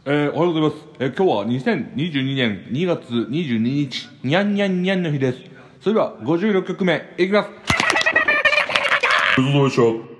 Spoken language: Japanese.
おはようございます。今日は2022年2月22日、にゃんにゃんにゃんの日です。それでは56曲目いきます。 ごちそうさまでした。